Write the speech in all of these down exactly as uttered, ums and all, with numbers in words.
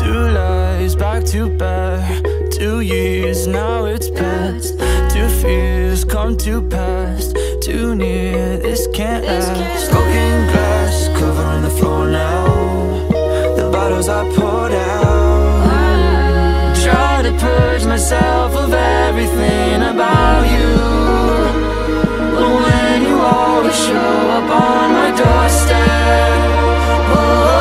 Two lies back to back, two years, now it's past. Two fears come to pass, too near, this can't last. Broken glass, covering the floor now. The bottles I poured out. Try to purge myself of everything about you, but when you always show up on my doorstep, oh,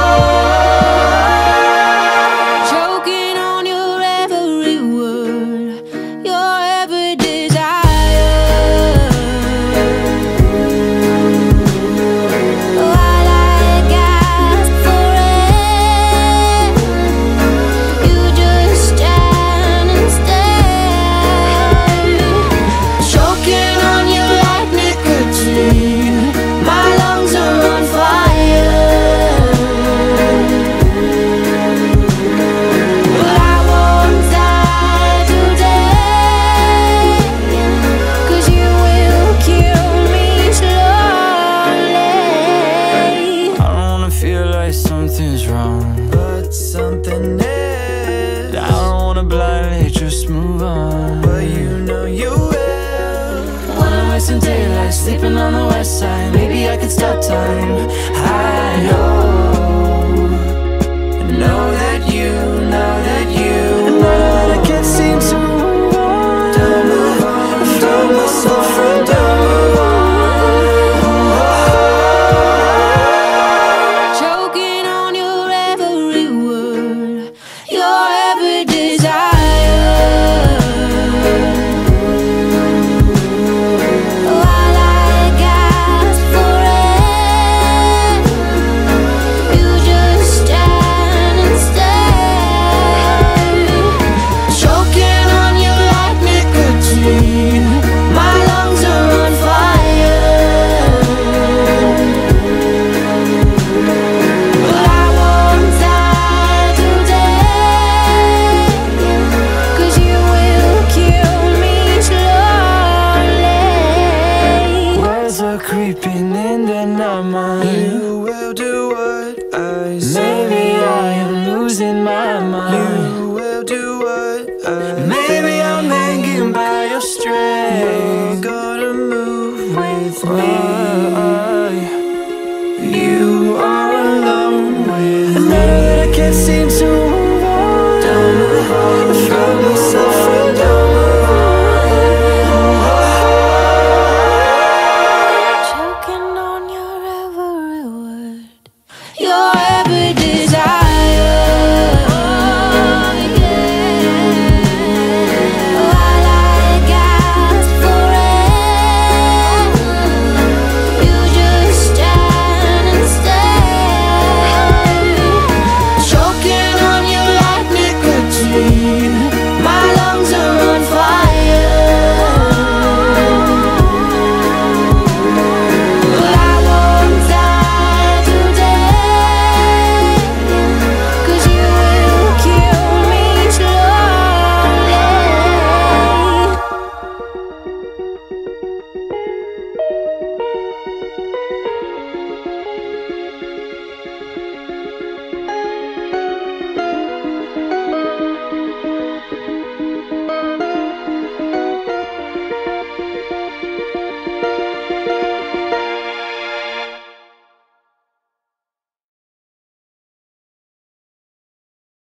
something's wrong, but something is. I don't wanna blindly just move on, but you know you will. Wanna waste some daylight sleeping on the west side. Maybe I could stop time. I know, know that you, know that you, know that I can't seem to move on. Don't move on, I feel myself from down. Creeping in the night mind. You will do what I say. Maybe I am losing my mind. You will do what I Maybe I'm hanging by your string. You're gonna move with me. You are alone with me. I know that I can't seem to